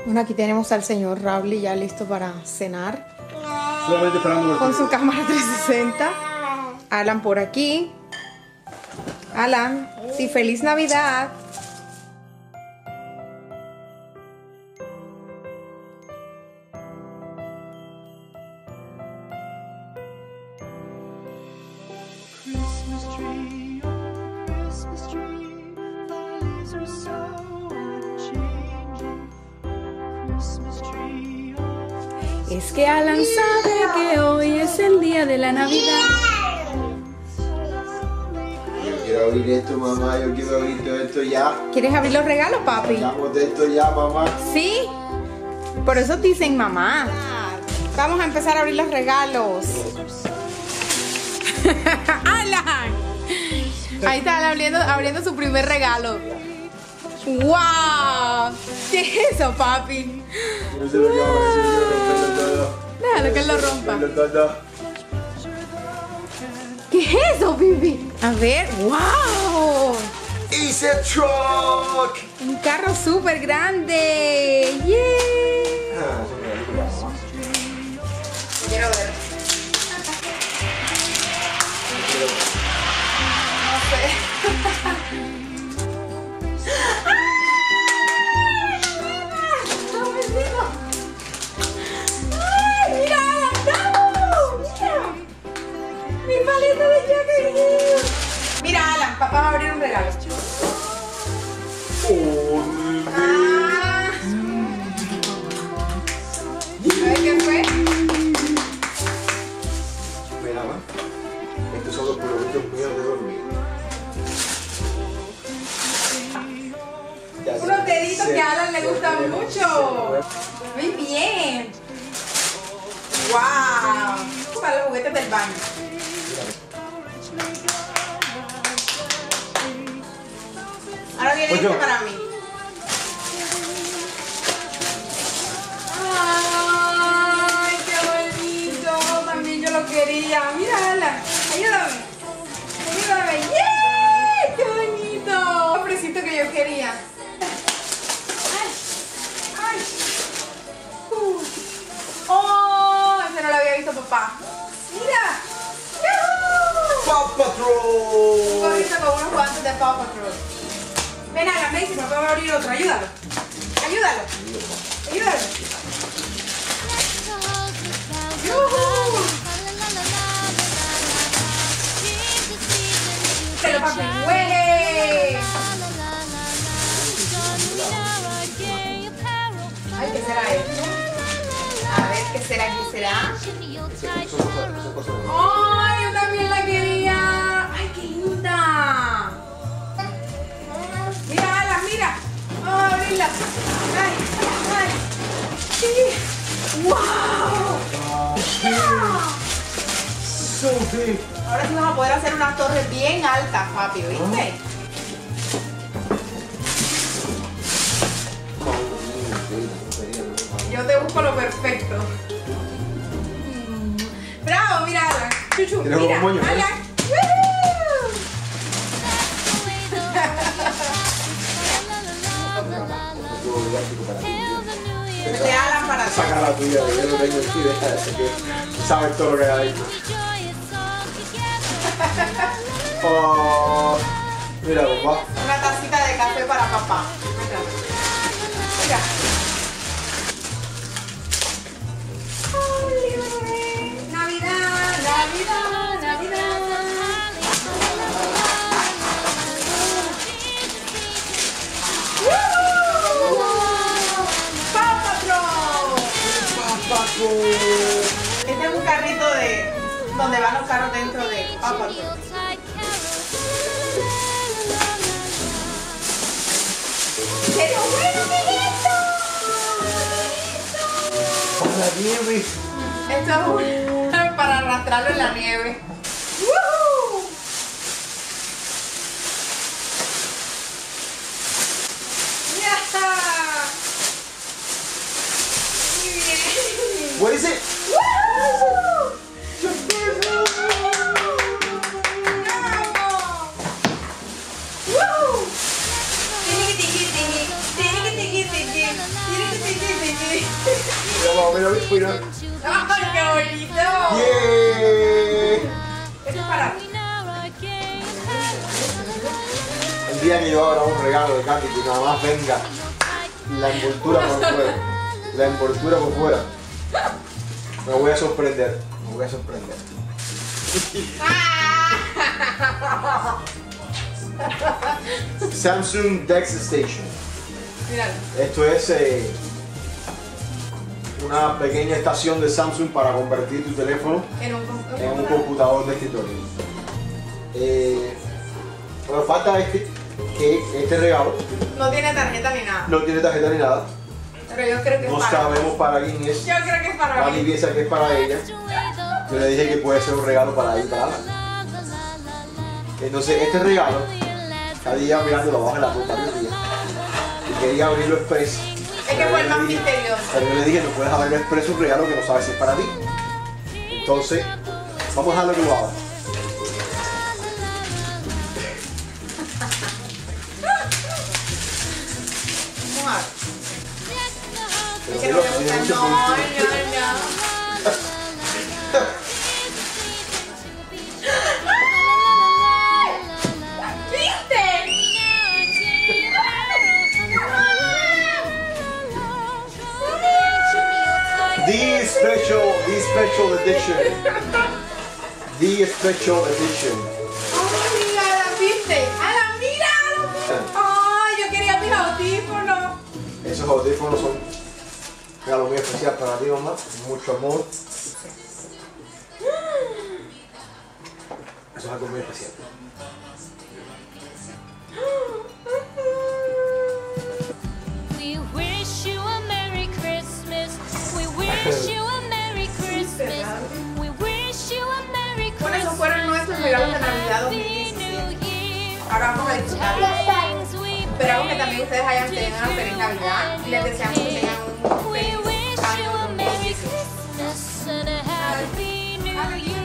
Bueno, aquí tenemos al señor Raúl ya listo para cenar. Solamente esperando con su cámara 360. Alan por aquí. Alan, sí, feliz Navidad. Es que Alan sabe que hoy es el día de la Navidad. Yo quiero abrir esto, mamá. Yo quiero abrir todo esto ya. ¿Quieres abrir los regalos, papi? Vamos de esto ya, mamá. Sí. Por eso dicen mamá. Vamos a empezar a abrir los regalos. Alan. Ahí está abriendo su primer regalo. ¡Wow! ¿Qué es eso, papi? No sé lo que va a decir, todo. Déjalo que él lo rompa. Todo. ¿Qué es eso, Bibi? A ver, ¡wow! ¡It's a truck! Un carro súper grande. ¡Yeah! Quiero ver. No sé. Mira, Alan, papá va a abrir un regalo. ¿Sabes qué fue? Mira, mamá. Estos son los productos míos de dormir. Unos deditos que a Alan le gustan mucho. Muy bien. ¡Wow! Para los juguetes del baño. Ahora viene este para mí. ¡Ay, qué bonito! También yo lo quería. Mira, Alan. Ayúdame. Ayúdame. ¡Yeah! ¡Qué bonito! El fresito que yo quería. ¡Ay! ¡Oh! Ese no lo había visto, papá. ¡Mira! ¡Yuhu! Paw Patrol. Un gorrito con unos guantes de Paw Patrol. Ven, Alan, ven, si me puedo abrir otro. Ayúdalo. Ayúdalo. Ayúdalo. ¡Yuhu! ¡Se lo papi! ¡Huele! Ay, ¿qué será esto? A ver, ¿qué será? ¿Qué será? ¡Ay, yo también la quería! ¡Ay, qué linda! Mira, Alan, mira. Vamos a abrirla. ¡Ay, ay! ¡Sí! ¡Wow! Sophie. Ahora sí vamos a poder hacer una torre bien alta, papi, ¿viste? Yo te busco lo perfecto. ¡Bravo! Mira, Alan. Chuchu, ¿Tienes mira, un moño, Alan. De Alan para ti. Saca la tuya, yo no tengo aquí, deja de ser que sabes todo lo que hay dentro. Oh, mira, papá. Una tacita de café para papá. Mira. Ay, bebé. Navidad, Navidad, Navidad. ¡Paw Patrol! Este es un carrito de donde van los carros dentro de Paw Patrol. ¡Pero bueno, Miguelito! Para la nieve. Esto es para arrastrarlo en la nieve. ¡Woohoo! ¡Ya! Muy bien. What is it? ¡Woohoo! ¡Woohoo! ¡Tiki, tiki, tiki! ¡Tiki, tiki, tiki! ¡Tiki, tiki, día que yo abra un regalo de Katy y nada más venga la envoltura por fuera, la envoltura por fuera, me voy a sorprender, me voy a sorprender. Samsung Dex Station. Míralo. Esto es una pequeña estación de Samsung para convertir tu teléfono En un computador de escritorio. Lo que falta es que este regalo No tiene tarjeta ni nada. no tiene tarjeta ni nada. Pero yo creo que No es para mí. sabemos para quién es. Yo creo que es para Mami mí. piensa que es para ella. Yo le dije que puede ser un regalo para ella y para Alan. Entonces este regalo, cada día mirándolo abajo de la ropa y quería abrirlo express. Es que fue el más misterioso. Pero yo le dije, no puedes abrirlo express un regalo que no sabes si es para ti. Entonces, vamos a dejarlo que lo abra. Vamos a ver. Pero Es que mira, no me tiene gusta. mucho No, producto. ¿Viste? The special edition. The special edition. ¡Ay, mira! ¿Viste? ¡Ala, mira! ¡Ay, yo quería mis audífonos! Esos audífonos son un regalo muy especial para ti, mamá. Mucho amor. Eso es algo muy especial. We wish you a Merry Christmas. We wish you a Merry Christmas. We wish you a Merry Christmas. Bueno, esos fueron nuestros regalos de Navidad 2017. Ahora vamos a disfrutarlos. Esperamos que también ustedes hayan tenido una feliz Navidad y les deseamos que tengan un We feliz wish you año a Merry 2018. Christmas and a Happy New Year.